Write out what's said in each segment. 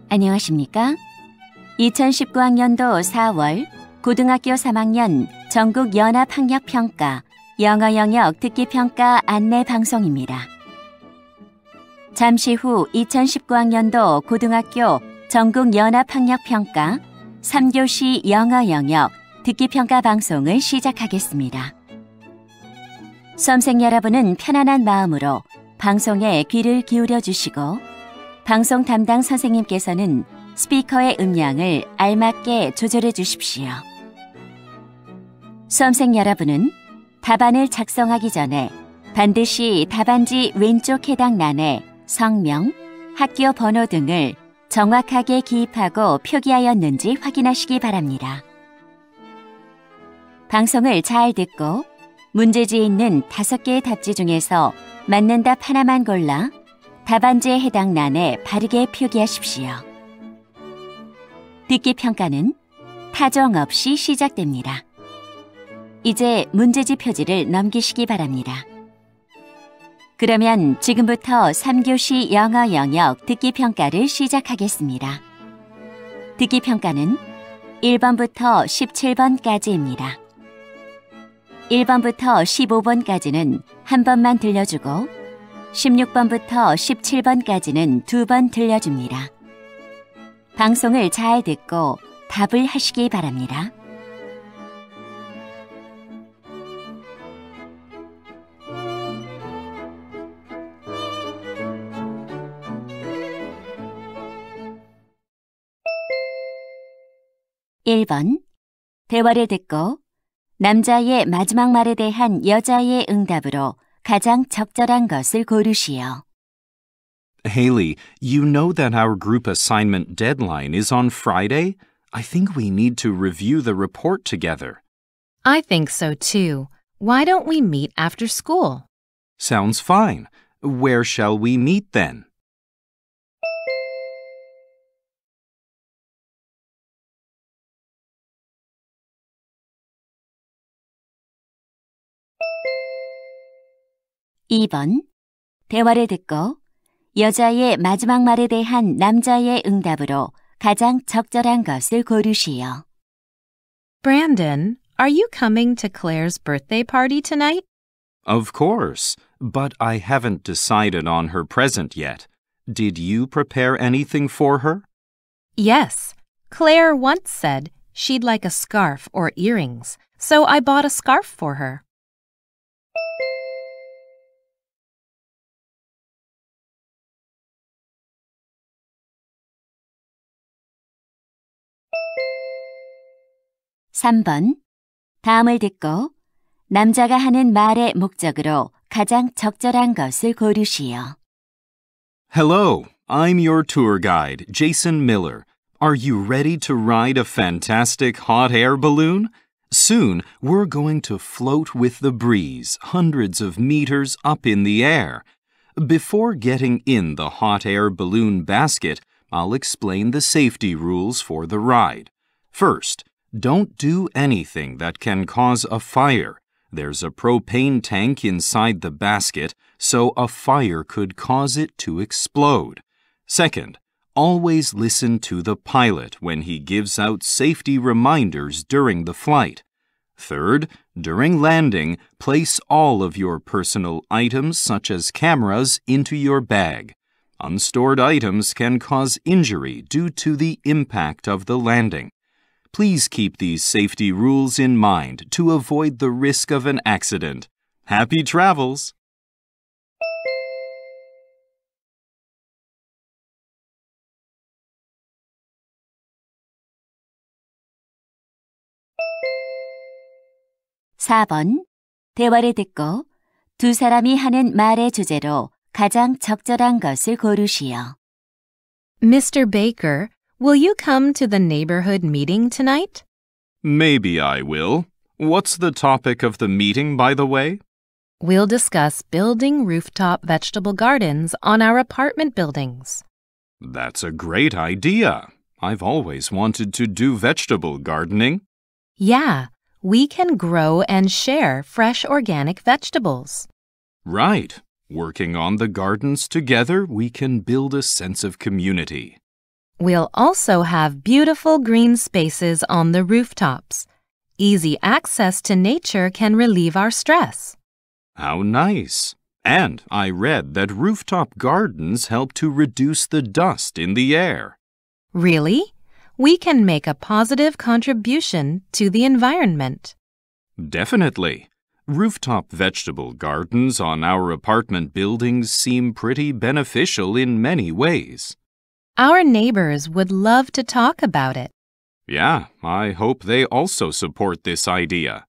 안녕하십니까? 2019학년도 4월 고등학교 3학년 전국 연합학력평가 영어 영역 듣기평가 안내 방송입니다. 잠시 후 2019학년도 고등학교 전국 연합학력평가 3교시 영어 영역 듣기평가 방송을 시작하겠습니다. 수험생 여러분은 편안한 마음으로 방송에 귀를 기울여 주시고 방송 담당 선생님께서는 스피커의 음량을 알맞게 조절해 주십시오. 수험생 여러분은 답안을 작성하기 전에 반드시 답안지 왼쪽 해당欄에 성명, 학교 번호 등을 정확하게 기입하고 표기하였는지 확인하시기 바랍니다. 방송을 잘 듣고 문제지에 있는 5개의 답지 중에서 맞는 답 하나만 골라 답안지에 해당 란에 바르게 표기하십시오. 듣기 평가는 타정 없이 시작됩니다. 이제 문제지 표지를 넘기시기 바랍니다. 그러면 지금부터 3교시 영어 영역 듣기 평가를 시작하겠습니다. 듣기 평가는 1번부터 17번까지입니다. 1번부터 15번까지는 한 번만 들려주고 16번부터 17번까지는 2번 들려줍니다. 방송을 잘 듣고 답을 하시기 바랍니다. (1번) 대화를 듣고 남자의 마지막 말에 대한 여자의 응답으로 가장 적절한 것을 고르시오. Haley, you know that our group assignment deadline is on Friday? I think we need to review the report together. I think so too. Why don't we meet after school? Sounds fine. Where shall we meet then? (2번) 대화를 듣고 여자의 마지막 말에 대한 남자의 응답으로 가장 적절한 것을 고르시오. Brandon, are you coming to Claire's birthday party tonight? Of course, but I haven't decided on her present yet. Did you prepare anything for her? Yes. Claire once said she'd like a scarf or earrings, so I bought a scarf for her. (3번) 다음을 듣고 남자가 하는 말의 목적으로 가장 적절한 것을 고르시오. Hello, I'm your tour guide, Jason Miller. Are you ready to ride a fantastic hot air balloon? Soon, we're going to float with the breeze, hundreds of meters up in the air. Before getting in the hot air balloon basket, I'll explain the safety rules for the ride. First, don't do anything that can cause a fire. There's a propane tank inside the basket, so a fire could cause it to explode. Second, always listen to the pilot when he gives out safety reminders during the flight. Third, during landing, place all of your personal items such as cameras into your bag. Unstored items can cause injury due to the impact of the landing. Please keep these safety rules in mind to avoid the risk of an accident. Happy travels! (4번) 대화를 듣고 두 사람이 하는 말의 주제로 가장 적절한 것을 고르시오. Mr. Baker, will you come to the neighborhood meeting tonight? Maybe I will. What's the topic of the meeting, by the way? We'll discuss building rooftop vegetable gardens on our apartment buildings. That's a great idea. I've always wanted to do vegetable gardening. Yeah, we can grow and share fresh organic vegetables. Right. Working on the gardens together, we can build a sense of community. We'll also have beautiful green spaces on the rooftops. Easy access to nature can relieve our stress. How nice. And I read that rooftop gardens help to reduce the dust in the air. Really? We can make a positive contribution to the environment. Definitely. Rooftop vegetable gardens on our apartment buildings seem pretty beneficial in many ways. Our neighbors would love to talk about it. Yeah, I hope they also support this idea.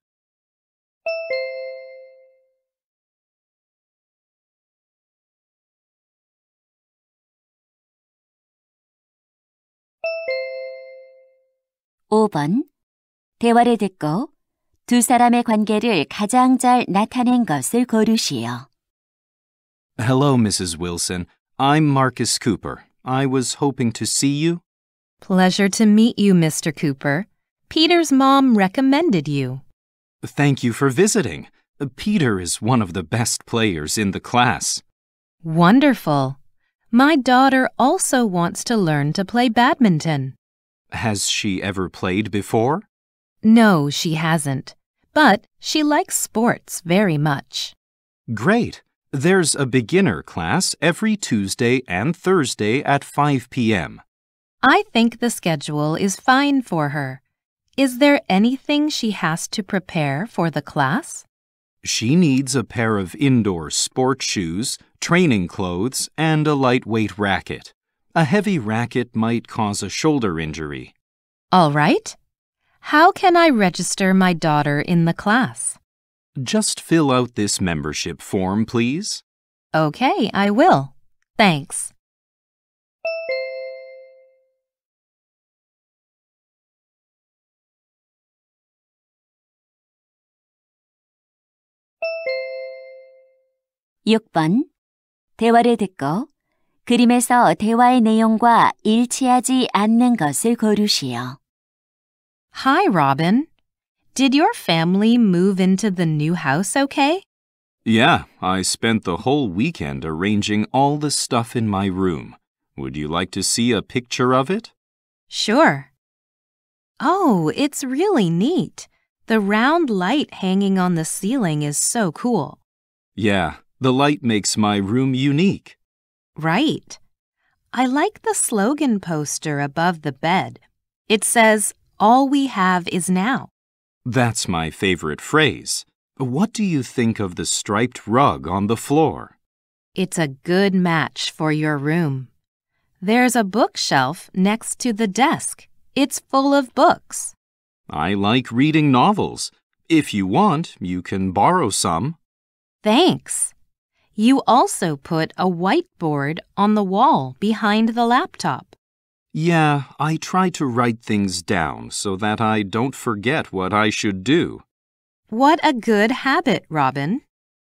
(5번) 대화를 듣고 두 사람의 관계를 가장 잘 나타낸 것을 고르시오. Hello, Mrs. Wilson. I'm Marcus Cooper. I was hoping to see you. Pleasure to meet you, Mr. Cooper. Peter's mom recommended you. Thank you for visiting. Peter is one of the best players in the class. Wonderful. My daughter also wants to learn to play badminton. Has she ever played before? No, she hasn't. But she likes sports very much. Great. There's a beginner class every Tuesday and Thursday at 5 p.m. I think the schedule is fine for her. Is there anything she has to prepare for the class? She needs a pair of indoor sport shoes, training clothes, and a lightweight racket. A heavy racket might cause a shoulder injury. All right. How can I register my daughter in the class? Just fill out this membership form, please. Okay, I will. Thanks. (6번) 대화를 듣고 그림에서 대화의 내용과 일치하지 않는 것을 고르시오. Hi, Robin. Did your family move into the new house okay? Yeah, I spent the whole weekend arranging all the stuff in my room. Would you like to see a picture of it? Sure. Oh, it's really neat. The round light hanging on the ceiling is so cool. Yeah, the light makes my room unique. Right. I like the slogan poster above the bed. It says, "All we have is now." That's my favorite phrase. What do you think of the striped rug on the floor? It's a good match for your room. There's a bookshelf next to the desk. It's full of books. I like reading novels. If you want, you can borrow some. Thanks. You also put a whiteboard on the wall behind the laptop. Yeah, I try to write things down so that I don't forget what I should do. What a good habit, Robin.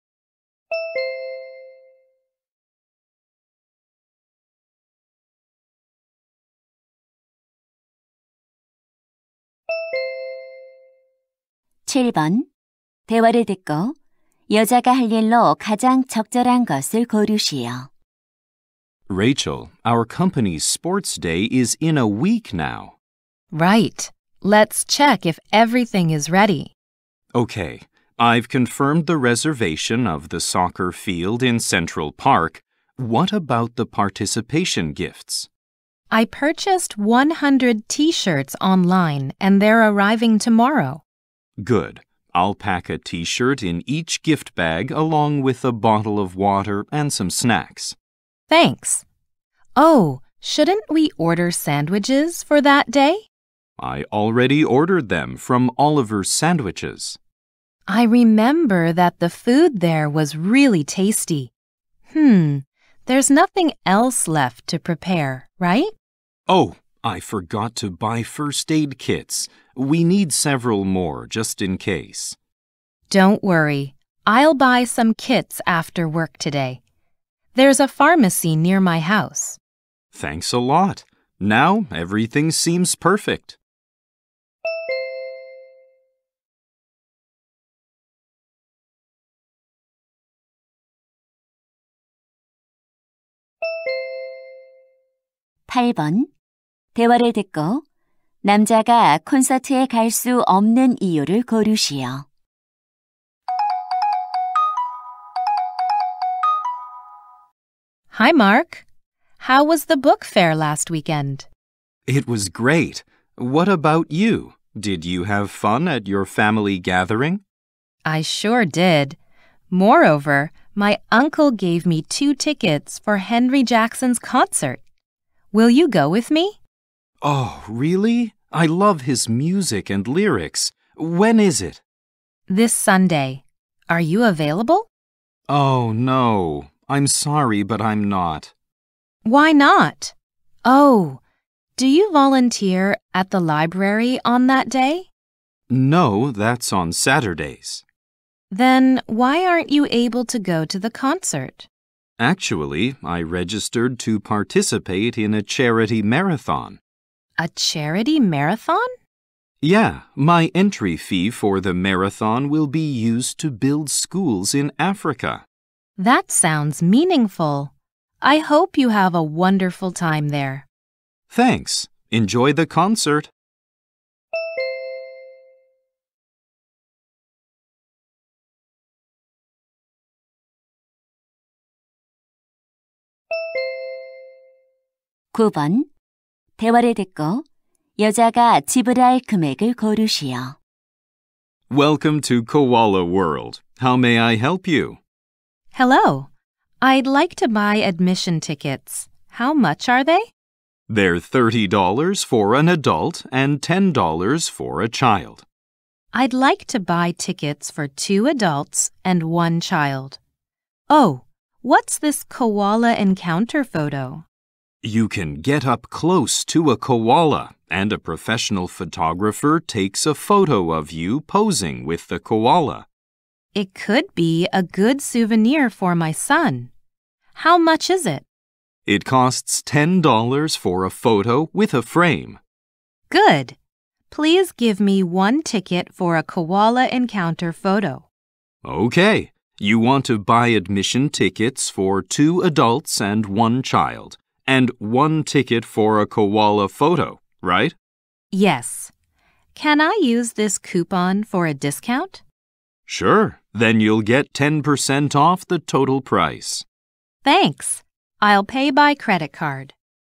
(7번) 대화를 듣고 여자가 할 일로 가장 적절한 것을 고르시오. Rachel, our company's sports day is in a week now. Right. Let's check if everything is ready. Okay, I've confirmed the reservation of the soccer field in Central Park. What about the participation gifts? I purchased 100 t-shirts online and they're arriving tomorrow. Good. I'll pack a t-shirt in each gift bag along with a bottle of water and some snacks. Thanks. Oh, shouldn't we order sandwiches for that day? I already ordered them from Oliver's Sandwiches. I remember that the food there was really tasty. There's nothing else left to prepare, right? Oh, I forgot to buy first aid kits. We need several more just in case. Don't worry. I'll buy some kits after work today. There's a pharmacy near my house. Thanks a lot. Now everything seems perfect. (8번) 대화를 듣고 남자가 콘서트에 갈 수 없는 이유를 고르시오. Hi, Mark. How was the book fair last weekend? It was great. What about you? Did you have fun at your family gathering? I sure did. Moreover, my uncle gave me 2 tickets for Henry Jackson's concert. Will you go with me? Oh, really? I love his music and lyrics. When is it? This Sunday. Are you available? Oh, no. I'm sorry, but I'm not. Why not? Oh, do you volunteer at the library on that day? No, that's on Saturdays. Then why aren't you able to go to the concert? Actually, I registered to participate in a charity marathon. A charity marathon? Yeah, my entry fee for the marathon will be used to build schools in Africa. That sounds meaningful. I hope you have a wonderful time there. Thanks. Enjoy the concert. (9번) 대화를 듣고 여자가 지불할 금액을 고르시오. Welcome to Koala World. How may I help you? Hello. I'd like to buy admission tickets. How much are they? They're $30 for an adult and $10 for a child. I'd like to buy tickets for 2 adults and 1 child. Oh, what's this koala encounter photo? You can get up close to a koala, and a professional photographer takes a photo of you posing with the koala. It could be a good souvenir for my son. How much is it? It costs $10 for a photo with a frame. Good. Please give me 1 ticket for a koala encounter photo. Okay. You want to buy admission tickets for 2 adults and 1 child, and 1 ticket for a koala photo, right? Yes. Can I use this coupon for a discount? Sure. Then you'll get 10% off the total price. Thanks. I'll pay by credit card.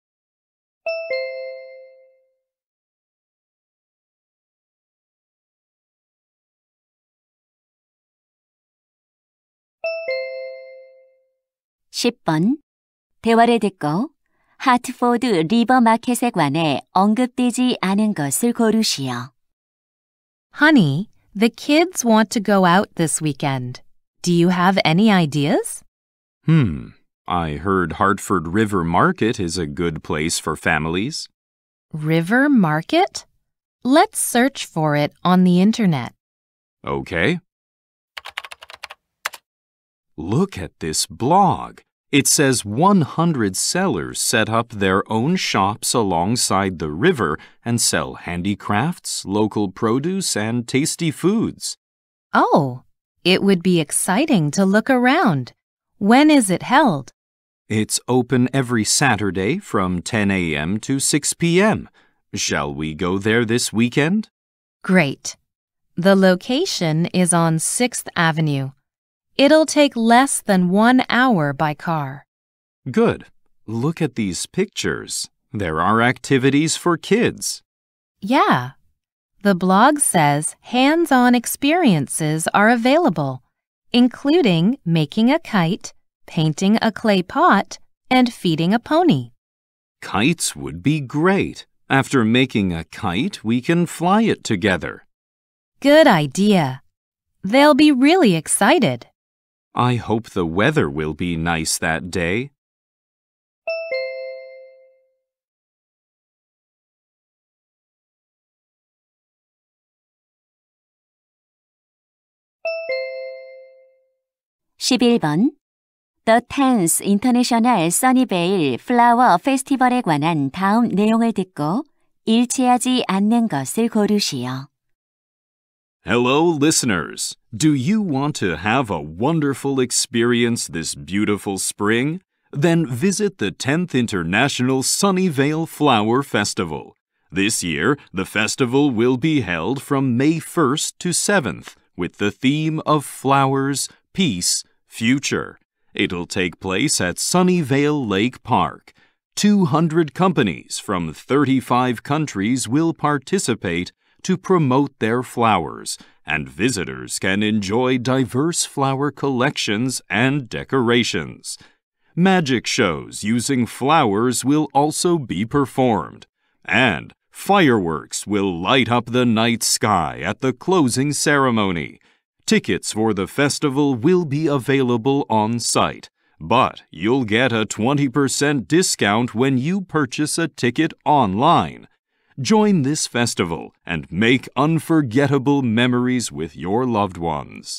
(10번) 대화를 듣고 하트포드 리버 마켓에 관해 언급되지 않은 것을 고르시오. Honey, the kids want to go out this weekend. Do you have any ideas? I heard Hartford River Market is a good place for families. River Market? Let's search for it on the internet. Okay. Look at this blog. It says 100 sellers set up their own shops alongside the river and sell handicrafts, local produce, and tasty foods. Oh, it would be exciting to look around. When is it held? It's open every Saturday from 10 a.m. to 6 p.m. Shall we go there this weekend? Great. The location is on 6th Avenue. It'll take less than 1 hour by car. Good. Look at these pictures. There are activities for kids. Yeah. The blog says hands-on experiences are available, including making a kite, painting a clay pot, and feeding a pony. Kites would be great. After making a kite, we can fly it together. Good idea. They'll be really excited. I hope the weather will be nice that day. (11번) The Tenth International Sunnyvale Flower Festival에 관한 다음 내용을 듣고 일치하지 않는 것을 고르시오. Hello, listeners. Do you want to have a wonderful experience this beautiful spring? Then visit the 10th International Sunnyvale Flower Festival. This year, the festival will be held from May 1st to 7th with the theme of Flowers, Peace, Future. It'll take place at Sunnyvale Lake Park. 200 companies from 35 countries will participate to promote their flowers, and visitors can enjoy diverse flower collections and decorations. Magic shows using flowers will also be performed, and fireworks will light up the night sky at the closing ceremony. Tickets for the festival will be available on site, but you'll get a 20% discount when you purchase a ticket online. Join this festival and make unforgettable memories with your loved ones.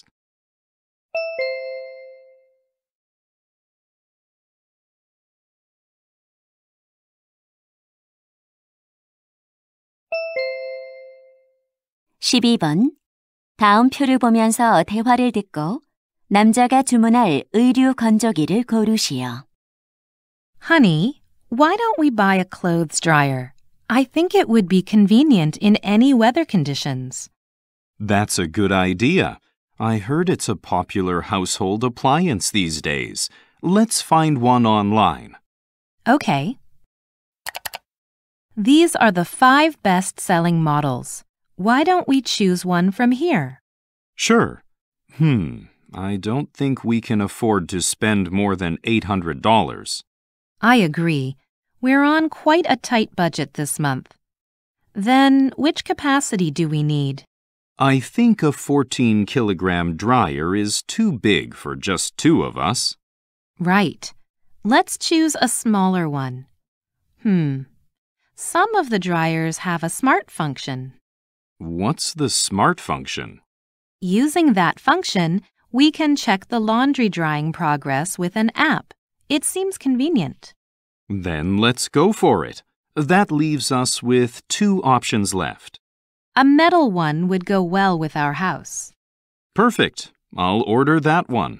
(12번) 다음 표를 보면서 대화를 듣고 남자가 주문할 의류 건조기를 고르시오. Honey, why don't we buy a clothes dryer? I think it would be convenient in any weather conditions. That's a good idea. I heard it's a popular household appliance these days. Let's find one online. Okay. These are the 5 best-selling models. Why don't we choose one from here? Sure. I don't think we can afford to spend more than $800. I agree. We're on quite a tight budget this month. Then, which capacity do we need? I think a 14-kilogram dryer is too big for just 2 of us. Right. Let's choose a smaller one. Some of the dryers have a smart function. What's the smart function? Using that function, we can check the laundry drying progress with an app. It seems convenient. Then let's go for it. That leaves us with 2 options left. A metal one would go well with our house. Perfect. I'll order that one.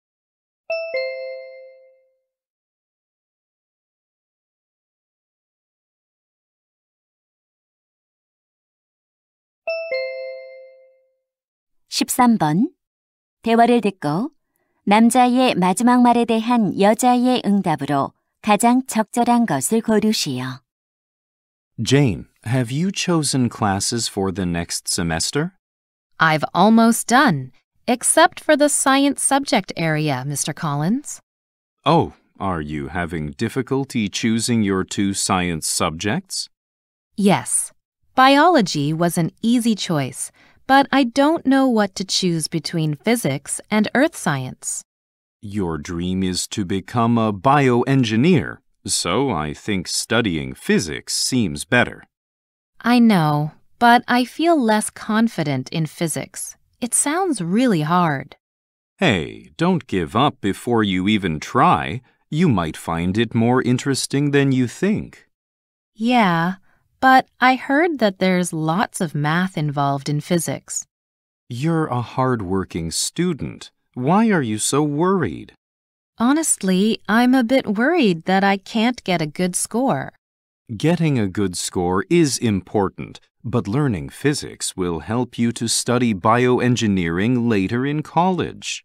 (13번) 대화를 듣고 남자의 마지막 말에 대한 여자의 응답으로 가장 적절한 것을 고르시오. Jane, have you chosen classes for the next semester? I've almost done, except for the science subject area, Mr. Collins. Oh, are you having difficulty choosing your 2 science subjects? Yes. Biology was an easy choice, but I don't know what to choose between physics and earth science. Your dream is to become a bioengineer, so I think studying physics seems better. I know, but I feel less confident in physics. It sounds really hard. Hey, don't give up before you even try. You might find it more interesting than you think. Yeah, but I heard that there's lots of math involved in physics. You're a hard-working student. Why are you so worried? Honestly, I'm a bit worried that I can't get a good score. Getting a good score is important, but learning physics will help you to study bioengineering later in college.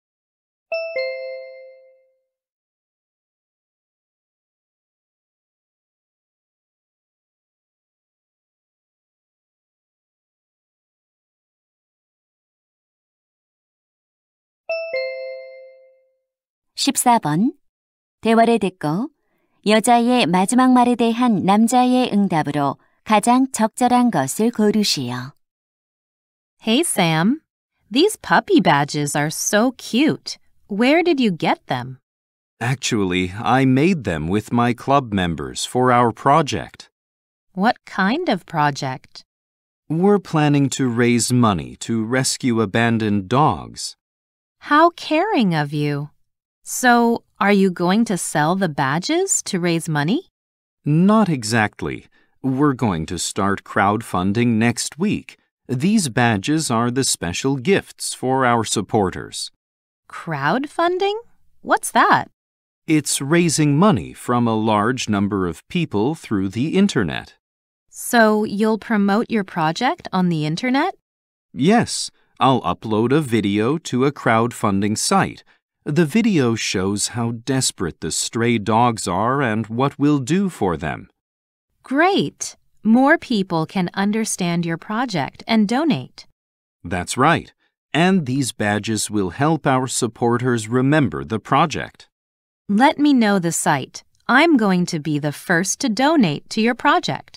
(14번) 대화를 듣고 여자의 마지막 말에 대한 남자의 응답으로 가장 적절한 것을 고르시오. Hey, Sam. These puppy badges are so cute. Where did you get them? Actually, I made them with my club members for our project. What kind of project? We're planning to raise money to rescue abandoned dogs. How caring of you. So, are you going to sell the badges to raise money? Not exactly. We're going to start crowdfunding next week. These badges are the special gifts for our supporters. Crowdfunding? What's that? It's raising money from a large number of people through the internet. So you'll promote your project on the internet? Yes, I'll upload a video to a crowdfunding site. The video shows how desperate the stray dogs are and what we'll do for them. Great! More people can understand your project and donate. That's right. And these badges will help our supporters remember the project. Let me know the site. I'm going to be the first to donate to your project.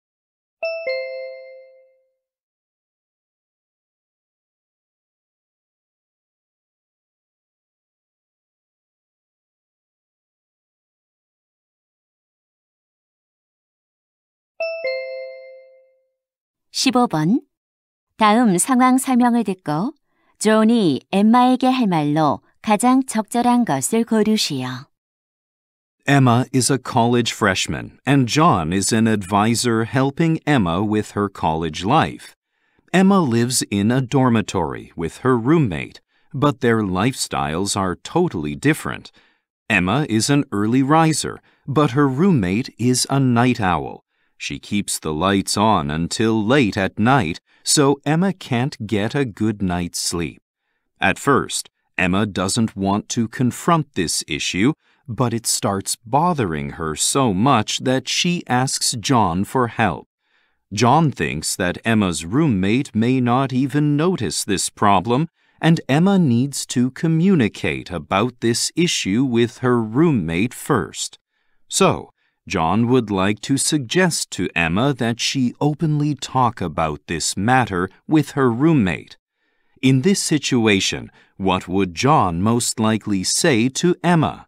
(15번) 다음 상황 설명을 듣고 존이 엠마에게 할 말로 가장 적절한 것을 고르시오. Emma is a college freshman, and John is an advisor helping Emma with her college life. Emma lives in a dormitory with her roommate, but their lifestyles are totally different. Emma is an early riser, but her roommate is a night owl. She keeps the lights on until late at night, so Emma can't get a good night's sleep. At first, Emma doesn't want to confront this issue, but it starts bothering her so much that she asks John for help. John thinks that Emma's roommate may not even notice this problem, and Emma needs to communicate about this issue with her roommate first. So, John would like to suggest to Emma that she openly talk about this matter with her roommate. In this situation, what would John most likely say to Emma?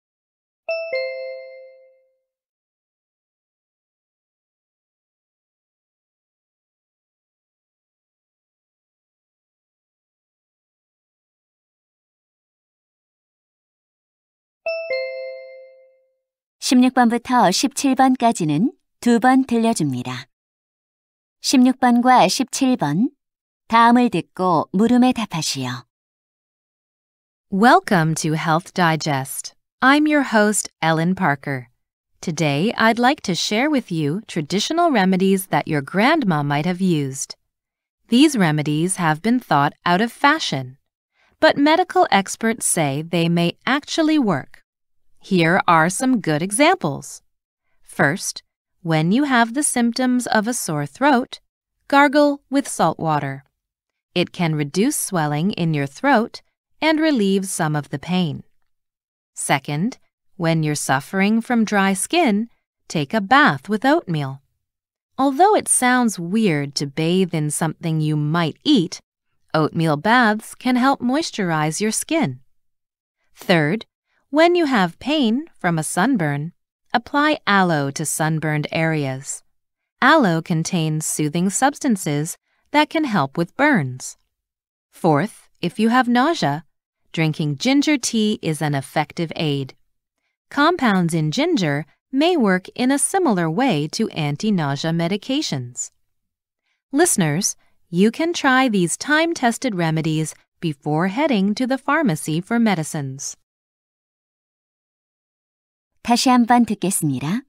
(16번부터 17번까지는 2번 들려줍니다. 16번과 17번 다음을 듣고 물음에 답하시오. Welcome to Health Digest. I'm your host, Ellen Parker. Today, I'd like to share with you traditional remedies that your grandma might have used. These remedies have been thought out of fashion, but medical experts say they may actually work. Here are some good examples. First, when you have the symptoms of a sore throat, gargle with salt water. It can reduce swelling in your throat and relieve some of the pain. Second, when you're suffering from dry skin, take a bath with oatmeal. Although it sounds weird to bathe in something you might eat, oatmeal baths can help moisturize your skin. Third, when you have pain from a sunburn, apply aloe to sunburned areas. Aloe contains soothing substances that can help with burns. Fourth, if you have nausea, drinking ginger tea is an effective aid. Compounds in ginger may work in a similar way to anti-nausea medications. Listeners, you can try these time-tested remedies before heading to the pharmacy for medicines. 다시 한번 듣겠습니다.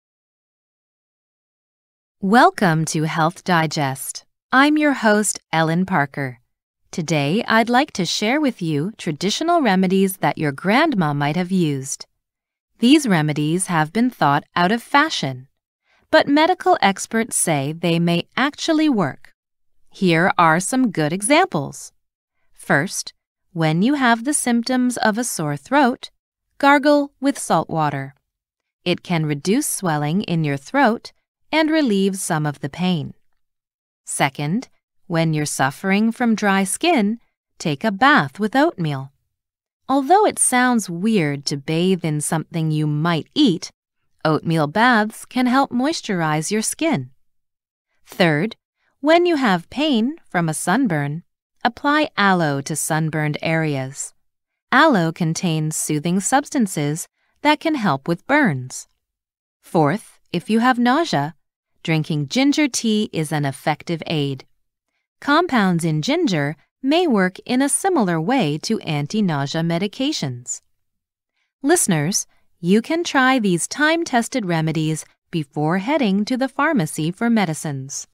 Welcome to Health Digest. I'm your host, Ellen Parker. Today, I'd like to share with you traditional remedies that your grandma might have used. These remedies have been thought out of fashion, but medical experts say they may actually work. Here are some good examples. First, when you have the symptoms of a sore throat, gargle with salt water. It can reduce swelling in your throat and relieve some of the pain. Second, when you're suffering from dry skin, take a bath with oatmeal. Although it sounds weird to bathe in something you might eat, oatmeal baths can help moisturize your skin. Third, when you have pain from a sunburn, apply aloe to sunburned areas. Aloe contains soothing substances that can help with burns. Fourth, if you have nausea, drinking ginger tea is an effective aid. Compounds in ginger may work in a similar way to anti-nausea medications. Listeners, you can try these time-tested remedies before heading to the pharmacy for medicines.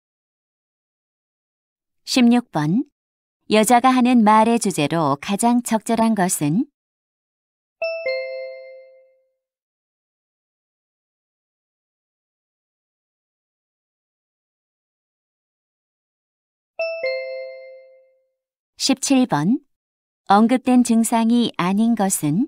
16번. 여자가 하는 말의 주제로 가장 적절한 것은? (17번) 언급된 증상이 아닌 것은?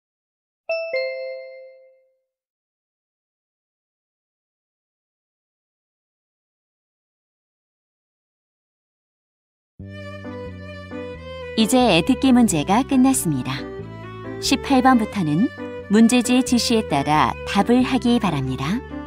이제 듣기 문제가 끝났습니다. 18번부터는 문제지의 지시에 따라 답을 하기 바랍니다.